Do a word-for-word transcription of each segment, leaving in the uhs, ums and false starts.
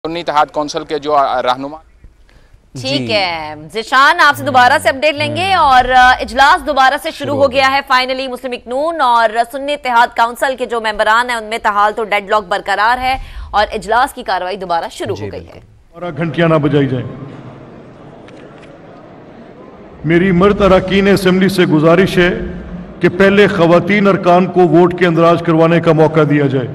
सुन्नी इत्तेहाद council के जो रहनुमा। ठीक है ज़िशान, आपसे दोबारा से अपडेट लेंगे और इजलास दोबारा से शुरू हो गया है फाइनली। मुस्लिम लीग नून और सुन्नी इत्तेहाद काउंसिल के जो मेंबरान हैं उनमें ताहाल तो डेडलॉक बरकरार है और इजलास की कार्रवाई दोबारा शुरू हो गई है। और घंटियां ना बजाई जाए। मेरी मर्द अरकान असेंबली से गुजारिश है कि पहले खवातीन अरकान को वोट के अंदराज करवाने का मौका दिया जाए।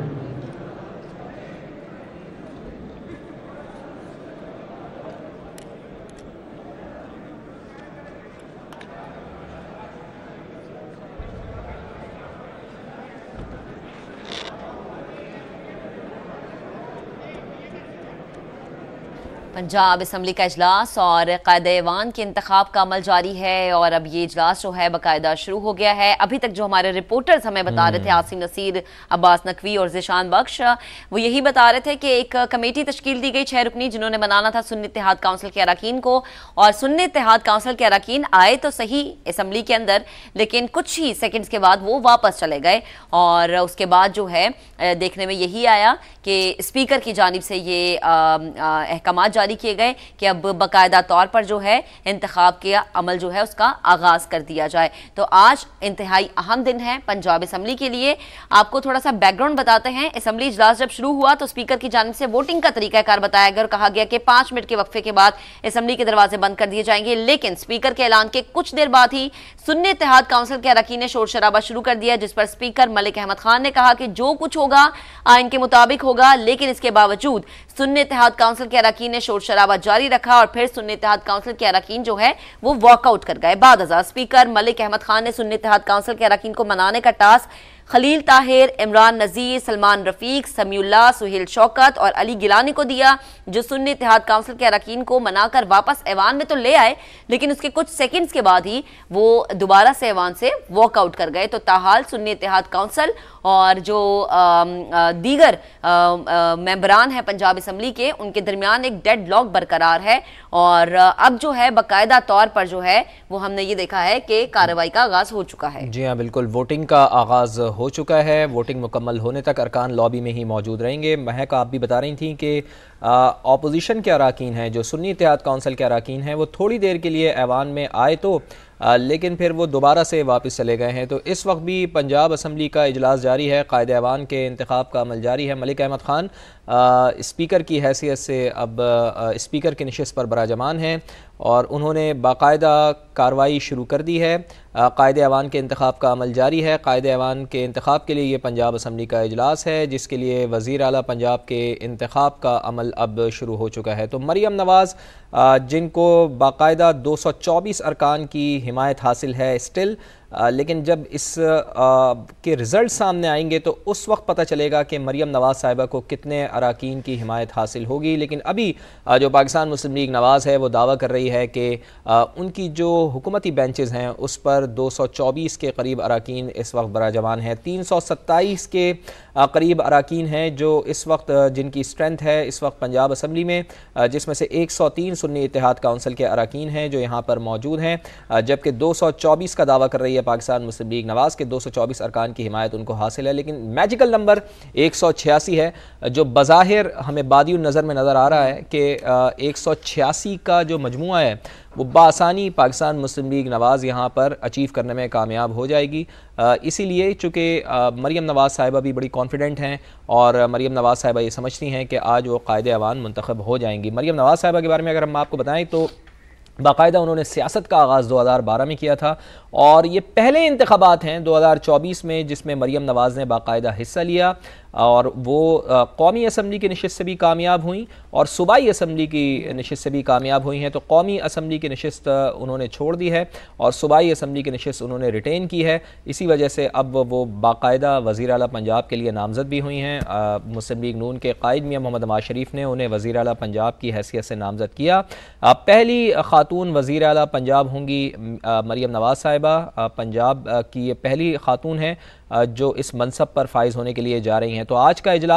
पंजाब असम्बली का इजलास और कायदे-ए-वान के इंतखाब का अमल जारी है और अब ये इजलास जो है बाकायदा शुरू हो गया है। अभी तक जो हमारे रिपोर्टर्स हमें बता रहे थे, आसिम नसीर, अब्बास नकवी और ज़िशान बख्श, वो यही बता रहे थे कि एक कमेटी तश्कील दी गई छह रुकनी, जिन्होंने बनाना था सुन्नी इत्तेहाद काउंसिल के अरकान को। और सुन्नी इत्तेहाद काउंसिल के अरकान आए तो सही असम्बली के अंदर, लेकिन कुछ ही सेकेंड्स के बाद वो वापस चले गए और उसके बाद जो है देखने में यही आया कि स्पीकर की जानिब से ये अहकामात जारी किए गए कि अब बाकायदा तौर पर जो है इंतखाब के अमल जो है उसका आगाज कर दिया जाए। तो आज इंतहाई अहम दिन है पंजाब असम्बली के लिए। आपको थोड़ा सा बैकग्राउंड बताते हैं। असम्बली इजलास जब शुरू हुआ तो स्पीकर की जानिब से वोटिंग का तरीकाकार बताया गया और कहा गया कि पांच मिनट के वक्फे के बाद असम्बली के दरवाजे बंद कर दिए जाएंगे। लेकिन स्पीकर के ऐलान के कुछ देर बाद ही सुन्नी इत्तेहाद काउंसिल के अरकान ने शोर शराबा शुरू कर दिया, जिस पर स्पीकर मलिक अहमद खान ने कहा कि जो कुछ होगा आइन के मुताबिक होगा। लेकिन इसके बावजूद सुन्नी इत्तेहाद काउंसिल के अरकान ने शोर शराबा जारी रखा और फिर सुन्नी इत्तेहाद काउंसिल के अरकान जो है वो वॉकआउट कर गए। बाद हजार स्पीकर मलिक अहमद खान ने सुन्नी इत्तेहाद काउंसिल के अरकान को मनाने का टास्क खलील ताहिर, इमरान नजीर, सलमान रफीक, समीउल्लाह, सुहेल शौकत और अली गिलानी को दिया, जो सुन्नी इत्तेहाद काउंसिल के अरकान को मनाकर वापस ऐवान में तो ले आए, लेकिन उसके कुछ सेकंड्स के बाद ही वो दोबारा से ऐवान से वॉकआउट कर गए। तो ताहाल सुन्नी इत्तेहाद काउंसिल और जो दीगर मेंबरान हैं पंजाब असम्बली के, उनके दरमियान एक डेड लॉक बरकरार है और अब जो है बाकायदा तौर पर जो है वो हमने ये देखा है कि कार्रवाई का आगाज हो चुका है। जी हाँ, बिल्कुल, वोटिंग का आगाज हो चुका है। वोटिंग मुकम्मल होने तक अरकान लॉबी में ही मौजूद रहेंगे। महक, आप भी बता रही थी कि ऑपोजिशन के अरकान हैं, जो सुन्नी इत्तेहाद काउंसिल के अरकान हैं, वो थोड़ी देर के लिए ऐवान में आए तो आ, लेकिन फिर वो दोबारा से वापस चले गए हैं। तो इस वक्त भी पंजाब असम्बली का इजलास जारी है, कायदे-ए-वान के इंतखाब का अमल जारी है। मलिक अहमद खान आ, स्पीकर की हैसियत से अब आ, स्पीकर की नशिस्त पर बराजमान हैं और उन्होंने बाकायदा कार्रवाई शुरू कर दी है। कायदे-ए-वान के इंतखाब का अमल जारी है। कायदे-ए-वान के इंतखाब के लिए ये पंजाब असम्बली का इजलास है, जिसके लिए वज़ीर आला पंजाब के इंतखाब का अमल अब शुरू हो चुका है। तो मरियम नवाज़, जिनको बाकायदा दो सौ चौबीस अरकान की हिमायत हासिल है स्टिल, आ, लेकिन जब इस आ, के रिज़ल्ट सामने आएंगे तो उस वक्त पता चलेगा कि मरियम नवाज़ साहिबा को कितने अरकान की हिमायत हासिल होगी। लेकिन अभी आ, जो पाकिस्तान मुस्लिम लीग नवाज़ है वो दावा कर रही है कि आ, उनकी जो हुकूमती बेंचेस हैं उस पर दो सौ चौबीस के करीब अरकान इस वक्त बराजमान है। तीन सौ सत्ताईस के आ, करीब अरकान हैं जो इस वक्त जिनकी स्ट्रेंथ है इस वक्त पंजाब असम्बली में, जिसमें से एक सौ तीन सुन्नी इत्तेहाद काउंसिल के अरकान हैं जो यहाँ पर मौजूद हैं, जबकि दो सौ चौबीस का दावा कर रही है पाकिस्तान मुस्लिम लीग नवाज़ के दो सौ चौबीस अरकान की हिमायत उनको हासिल है। लेकिन मैजिकल नंबर एक सौ छियासी है, जो बज़ाहिर हमें बादियुन नज़र में नज़र आ रहा है कि एक सौ छियासी का जो मजमुआ है वो बासानी पाकिस्तान मुस्लिम लीग नवाज़ यहाँ पर अचीव करने में कामयाब हो जाएगी। इसीलिए चूँकि मरियम नवाज़ साहिबा भी बड़ी कॉन्फिडेंट हैं और मरियम नवाज़ साहिबा ये समझती हैं कि आज वो कायदे-ए-वान मुंतखब हो जाएंगी। मरियम नवाज़ साहिबा के बारे में अगर हम आपको बताएं तो बाकायदा उन्होंने सियासत का आगाज़ दो हज़ार बारह में किया था और ये पहले इंतखाबात हैं दो हज़ार चौबीस में जिसमें मरियम नवाज़ ने बाकायदा हिस्सा लिया और वो कौमी असम्बली की नशिस्त से भी कामयाब हुई और सूबाई असम्बली की नशिस्त से भी कामयाब हुई हैं। तो कौमी असम्बली की नशिस्त उन्होंने छोड़ दी है और सूबाई असम्बली की नशिस्त उन्होंने रिटेन की है। इसी वजह से अब वो बाकायदा वज़ीर आला पंजाब के लिए नामज़द भी हुई हैं। मुस्लिम लीग नून के कायद मियां मोहम्मद नवाज शरीफ ने उन्हें वज़ीर आला पंजाब की हैसियत से नामज़द किया। पहली खातून वज़ीर आला पंजाब होंगी मरियम नवाज़ साहिबा। पंजाब की ये पहली खातून है जो इस मनसब पर फाइज होने के लिए जा रही हैं। तो आज का इजलास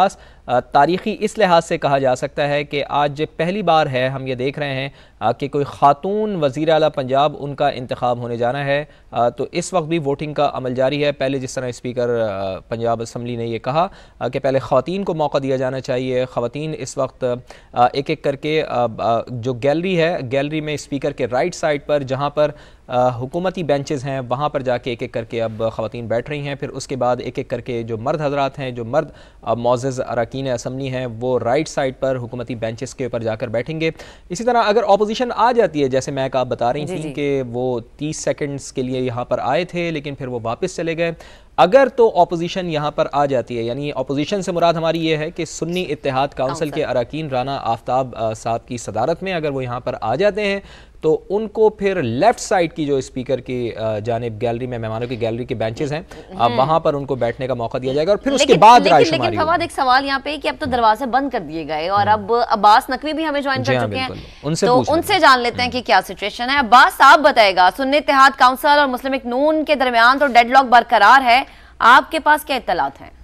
तारीख़ी इस लिहाज से कहा जा सकता है कि आज पहली बार है हम ये देख रहे हैं कि कोई ख़ातून वज़ीर आला पंजाब उनका इंतखाब होने जाना है। तो इस वक्त भी वोटिंग का अमल जारी है। पहले जिस तरह स्पीकर पंजाब असम्बली ने ये कहा कि पहले ख़वातीन को मौका दिया जाना चाहिए, ख़वातीन इस वक्त एक एक करके जो गैलरी है, गैलरी में स्पीकर के राइट साइड पर जहाँ पर हुकूमती बेंचेस हैं वहाँ पर जाके एक एक करके अब ख़वातीन बैठ रही हैं। फिर उसके बाद एक एक करके जो मर्द हजरात हैं, जो मर्द मोअज़्ज़ज़ अरकान असम्बली हैं, वो राइट साइड पर हुकूमती बेंचेस के ऊपर जाकर बैठेंगे। इसी तरह अगर अपोजिशन आ जाती है, जैसे मैं आप बता रही थी कि वो तीस सेकंड्स के लिए यहाँ पर आए थे लेकिन फिर वो वापस चले गए, अगर तो अपोजिशन यहाँ पर आ जाती है, यानी अपोजिशन से मुराद हमारी ये है कि सुन्नी इत्तेहाद काउंसिल के अरकान राना आफ्ताब साहब की सदारत में अगर वो यहाँ पर आ जाते हैं तो उनको फिर लेफ्ट साइड की जो स्पीकर की जानिब गैलरी में, मेहमानों की गैलरी के बेंचेस हैं, वहां पर उनको बैठने का मौका दिया जाएगा और फिर उसके बाद लेकिन, लेकिन फवाद एक सवाल यहाँ पे कि अब तो दरवाजे बंद कर दिए गए और अब अब्बास नकवी भी हमें ज्वाइन कर चुके हैं, उनसे तो उनसे जान लेते हैं कि क्या सिचुएशन है। अब्बास साहब बताएगा, सुन्नी इत्तेहाद काउंसिल और मुस्लिम लीग नून के दरमियान तो डेडलॉक बरकरार है, आपके पास क्या इत्तलात हैं?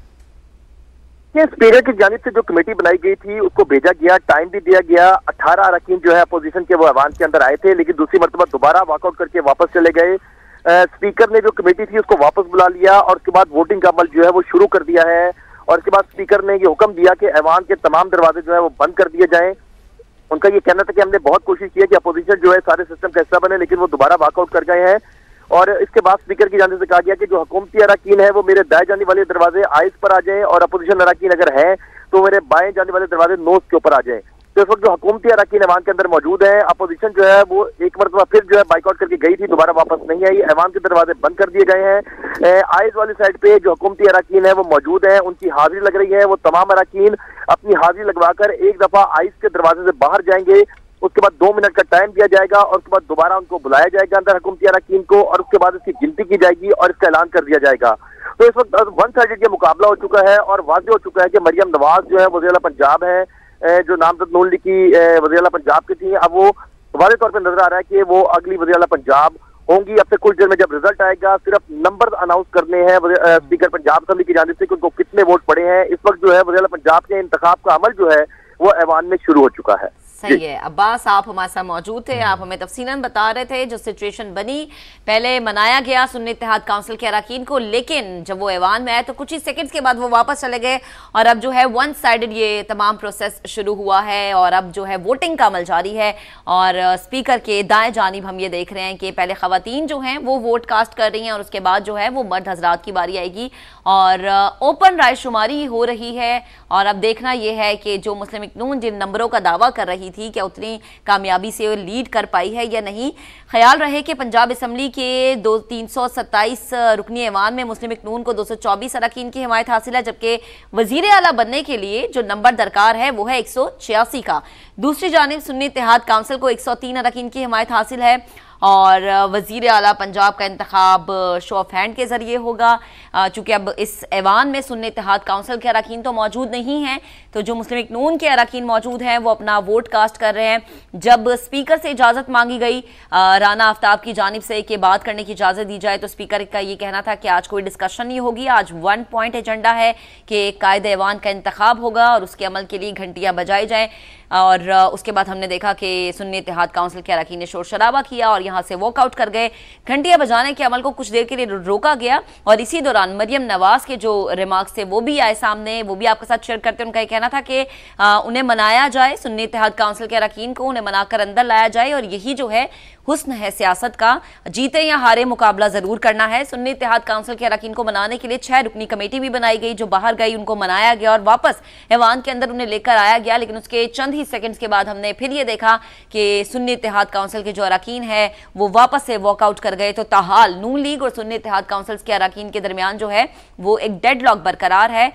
स्पीकर की जानिब से जो कमेटी बनाई गई थी उसको भेजा गया, टाइम भी दिया गया। अठारह अरकान जो है अपोजिशन के वो ऐवान के अंदर आए थे लेकिन दूसरी मरतबा दोबारा वॉकआउट करके वापस चले गए। स्पीकर ने जो कमेटी थी उसको वापस बुला लिया और उसके बाद वोटिंग का अमल जो है वो शुरू कर दिया है और उसके बाद स्पीकर ने ये हुक्म दिया कि ऐवान के तमाम दरवाजे जो है वो बंद कर दिए जाएं। उनका ये कहना था कि हमने बहुत कोशिश की है कि अपोजिशन जो है सारे सिस्टम का हिस्सा बने लेकिन वो दोबारा वॉकआउट कर गए हैं। और इसके बाद स्पीकर की जानिब से कहा गया कि जो हुकूमती अरकान है वो मेरे दाएं जाने वाले दरवाजे आइस पर आ जाएं और अपोजिशन अरकान अगर हैं तो मेरे बाएं जाने वाले दरवाजे नोस के ऊपर आ जाएं। तो इस वक्त जो हुकूमती अरकान ऐवान के अंदर मौजूद है, अपोजिशन जो है वो एक मरतबा फिर जो है बाइकआउट करके गई थी, दोबारा वापस नहीं आई। ऐवान के दरवाजे बंद कर दिए गए हैं। आइस वाली साइड पे जो हुकूमती अरकान है वो मौजूद है, उनकी हाजिरी लग रही है। वो तमाम अरकान अपनी हाजिरी लगवाकर एक दफा आइस के दरवाजे से बाहर जाएंगे, उसके बाद दो मिनट का टाइम दिया जाएगा और उसके बाद दोबारा उनको बुलाया जाएगा अंदर हुकूमती अरकान को और उसके बाद इसकी गिनती की जाएगी और इसका ऐलान कर दिया जाएगा। तो इस वक्त वन साइडेड ये मुकाबला हो चुका है और वाज़ेह हो चुका है कि मरियम नवाज जो है वज़ीर आला पंजाब है, जो नामजद नून लीग की वज़ीर आला पंजाब की थी, अब वो वाज़ेह तौर पर नजर आ रहा है कि वो अगली वज़ीर आला पंजाब होंगी। अब से कुछ देर में जब रिजल्ट आएगा सिर्फ नंबर अनाउंस करने हैं स्पीकर पंजाब असम्बली की जानिब से कि उनको कितने वोट पड़े हैं। इस वक्त जो है वज़ीर आला पंजाब के इंतखाब का अमल जो है वो ऐवान में शुरू हो चुका है। सही है अब्बास, आप हमारे साथ मौजूद थे, आप हमें तफसीलन बता रहे थे जो सिचुएशन बनी। पहले मनाया गया सुन्नी इत्तेहाद काउंसिल के अरकान को, लेकिन जब वो ऐवान में आए तो कुछ ही सेकंड्स के बाद वो वापस चले गए और अब जो है वन साइडेड ये तमाम प्रोसेस शुरू हुआ है और अब जो है वोटिंग का अमल जारी है। और स्पीकर के दाएं जानिब हम ये देख रहे हैं कि पहले खवातीन जो हैं वो वोट कास्ट कर रही हैं और उसके बाद जो है वो मर्द हजरात की बारी आएगी और ओपन राय शुमारी हो रही है। और अब देखना यह है कि जो मुस्लिम लीग नून जिन नंबरों का दावा कर रही थी क्या उतनी कामयाबी से लीड कर पाई है या नहीं। ख्याल रहे कि पंजाब असम्बली के दो तीन सौ सत्ताईस रुकनी ऐवान में मुस्लिम लीग नून को दो सौ चौबीस अरकान की हिमायत हासिल है, जबकि वजीर आला बनने के लिए जो नंबर दरकार है वो है एक सौ छियासी का। दूसरी जानिब सुन्नी इत्तेहाद काउंसिल को एक सौ तीन अरकान की हिमायत हासिल है और वजीर आला पंजाब का इंतखाब शो ऑफ हैंड के जरिए होगा। चूंकि अब इस ऐवान में सुन्नी इत्तेहाद काउंसिल के अरकान तो मौजूद नहीं हैं, तो जो मुस्लिम लीग नून के अरकान मौजूद हैं वो अपना वोट कास्ट कर रहे हैं। जब स्पीकर से इजाज़त मांगी गई राना आफ्ताब की जानिब से कि बात करने की इजाज़त दी जाए, तो स्पीकर का ये कहना था कि आज कोई डिस्कशन नहीं होगी, आज वन पॉइंट एजेंडा है कि कायदे ऐवान का इंतखाब होगा और उसके अमल के लिए घंटियां बजाई जाएं। और उसके बाद हमने देखा कि सुन्नी इत्तेहाद काउंसिल के अरकान ने शोर शराबा किया और यहाँ से वॉकआउट कर गए। घंटियां बजाने के अमल को कुछ देर के लिए रोका गया और इसी दौरान मरियम नवाज के जो रिमार्क्स थे वो भी आए सामने, वो भी आपके साथ शेयर करते हैं। उनका ये कहना था कि उन्हें मनाया जाए, सुन्नी इत्तेहाद काउंसिल के अरकान को उन्हें मनाकर अंदर लाया जाए और यही जो है हुस्न है सियासत का, जीते या हारे मुकाबला जरूर करना है। सुन्नी इत्तेहाद काउंसिल के अरकान को मनाने के लिए छह रुकनी कमेटी भी बनाई गई, जो बाहर गई उनको मनाया गया और वापस ऐवान के अंदर उन्हें लेकर आया गया। लेकिन उसके चंद ही सेकंड्स के बाद हमने फिर ये देखा कि सुन्नी इत्तेहाद काउंसिल के जो अरकान है वो वापस से वॉकआउट कर गए। तो ताहाल नून लीग और सुन्नी इत्तेहाद काउंसिल के अरकान के दरमियान जो है वो एक डेडलॉक बरकरार है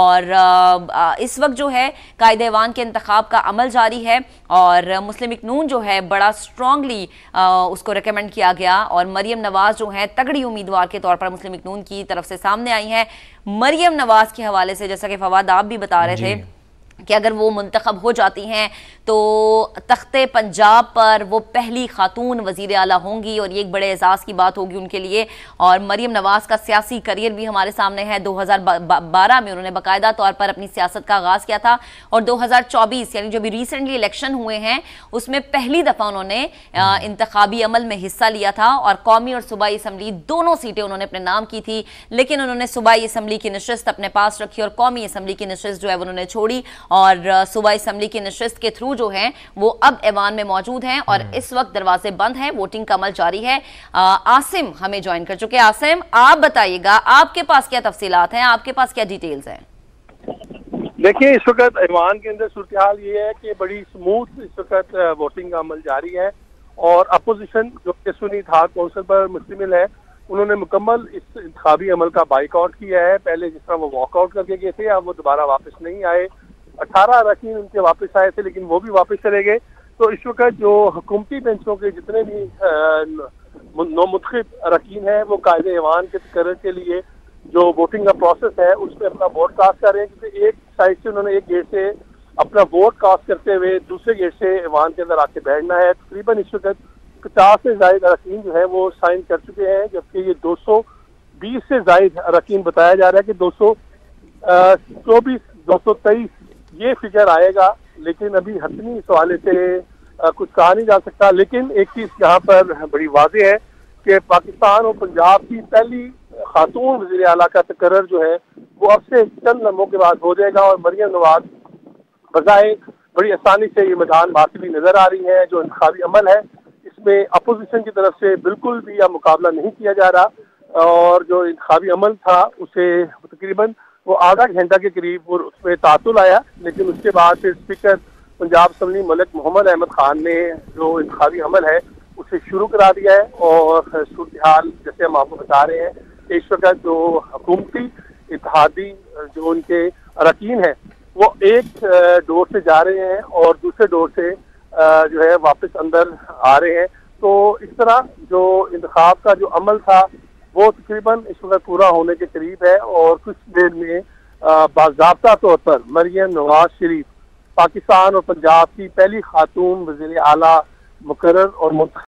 और इस वक्त जो है कायदे ऐवान के इंतखाब का अमल जारी है और मुस्लिम लीग नून जो है बड़ा स्ट्रांगली उसको रिकमेंड किया गया और मरियम नवाज जो है तगड़ी उम्मीदवार के तौर पर मुस्लिम लीग नून की तरफ से सामने आई हैं। मरियम नवाज के हवाले से जैसा कि फवाद आप भी बता रहे थे कि अगर वो मुंतखब हो जाती हैं तो तख्ते पंजाब पर वो पहली खातून वज़ीर आला होंगी और ये एक बड़े एजाज़ की बात होगी उनके लिए। और मरियम नवाज़ का सियासी करियर भी हमारे सामने है। दो हज़ार बारह में उन्होंने बाकायदा तौर पर अपनी सियासत का आगाज़ किया था और दो हज़ार चौबीस यानी जो भी रिसेंटली इलेक्शन हुए हैं उसमें पहली दफ़ा उन्होंने इंतखाबी अमल में हिस्सा लिया था और कौमी और सूबाई असम्बली दोनों सीटें उन्होंने अपने नाम की थी, लेकिन उन्होंने सूबाई असम्बली की नशिस्त अपने पास रखी और कौमी असम्बली की नशिस्त जो है उन्होंने छोड़ी और सूबाई असम्बली की नशिस्त के थ्रू जो हैं वो अब ऐवान में मौजूद हैं और इस वक्त दरवाजे बंद हैं, वोटिंग का अमल जारी है। आ, आसिम हमें ज्वाइन कर चुके हैं। आसिम, आप बताइएगा आपके पास क्या तफसीलात हैं, आपके पास क्या डिटेल्स हैं? देखिए, इस वक्त ऐवान के अंदर सूरत हाल ये है कि बड़ी स्मूथ इस वक्त वोटिंग का अमल जारी है और अपोजिशन जो कि सुन्नी इत्तेहाद कौंसिल पर मुश्तमिल है उन्होंने मुकम्मल इस इंतखाबी अमल का बाइकआउट किया है। पहले जिस तरह वो वॉकआउट करके गए थे अब वो दोबारा वापस नहीं आए। अठारह अरकान उनके वापस आए थे लेकिन वो भी वापस चले गए। तो इस वक्त जो हुकूमती बेंचों के जितने भी नौमुतखिब अरकान हैं वो कायदे ऐवान के तकर्रुर के लिए जो वोटिंग का प्रोसेस है उसमें अपना वोट कास्ट कर रहे हैं, क्योंकि एक साइड से उन्होंने एक गेट से अपना वोट कास्ट करते हुए दूसरे गेट से ऐवान के अंदर आके बैठना है। तकरीबन इस वक्त पचास से ज्यादा अरकान जो है वो साइन कर चुके हैं, जबकि ये दो सौ बीस से ज्यादा अरकान बताया जा रहा है कि दो सौ चौबीस दो सौ तेईस ये फिगर आएगा, लेकिन अभी हतमी इस हवाले से आ, कुछ कहा नहीं जा सकता। लेकिन एक चीज यहाँ पर बड़ी वाज़ेह है कि पाकिस्तान और पंजाब की पहली खातून वज़ीर आला का तकर्रुर जो है वो अब से चंद लम्हों के बाद हो जाएगा और मरियम नवाज बजाय बड़ी आसानी से ये मैदान भागती हुई नजर आ रही है। जो इंतखाबी अमल है इसमें अपोजिशन की तरफ से बिल्कुल भी यह मुकाबला नहीं किया जा रहा और जो इंतखाबी अमल था उसे तकरीबन वो आधा घंटा के करीब वो उसमें तातुल आया, लेकिन उसके बाद फिर स्पीकर पंजाब असम्बली मलिक मोहम्मद अहमद खान ने जो इंतखाबी अमल है उसे शुरू करा दिया है। और सूरत हाल जैसे हम आपको बता रहे हैं इस वक्त जो हुकूमती इत्तेहादी जो उनके अरकान हैं वो एक डोर से जा रहे हैं और दूसरे डोर से जो है वापस अंदर आ रहे हैं। तो इस तरह जो इंतखाब का जो अमल था वो तकरीबन इस वक्त पूरा होने के करीब है और कुछ देर में बाज़ाब्ता तौर पर मरियम नवाज शरीफ पाकिस्तान और पंजाब की पहली खातून वज़ीर आला मुकर्रर और